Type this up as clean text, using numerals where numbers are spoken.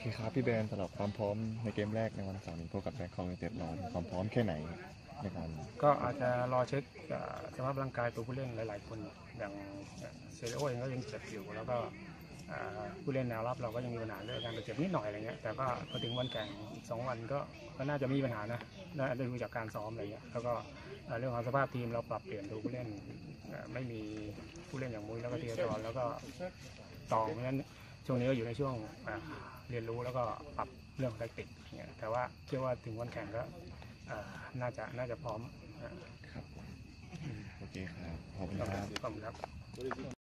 ครับพี่แบรนด์สำหรับความพร้อมในเกมแรกในวันเสาร์นี้พบกับแบงคอกยูไนเต็ดเราความพร้อมแค่ไหนในการก็อาจจะรอเช็คสภาพร่างกายตัวผู้เล่นหลายๆคนอย่างเซเรโอเองก็ยังเจ็บอยู่แล้วก็ผู้เล่นแนวรับเราก็ยังมีปัญหาเรื่องการเจ็บนิดหน่อยอะไรเงี้ยแต่ก็พอถึงวันแข่งอีก2 วันก็น่าจะไม่มีปัญหานะน่าจะดูจากการซ้อมอะไรเงี้ยแล้วก็เรื่องของสภาพทีมเราปรับเปลี่ยนตัวผู้เล่นไม่มีผู้เล่นอย่างมุ้ยแล้วก็เทียร์แล้วก็ตองเพราะฉะนั้นช่วงนี้ก็อยู่ในช่วงเรียนรู้แล้วก็ปรับเรื่องของแทคติกเนี่ยแต่ว่าเชื่อว่าถึงวันแข่งก็น่าจะพร้อมครับโอเคครับขอบคุณครับขอบคุณครับ